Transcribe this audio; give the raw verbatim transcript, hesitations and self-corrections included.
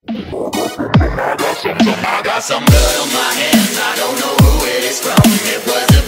I got some blood on my hands, I don't know who it is from. It was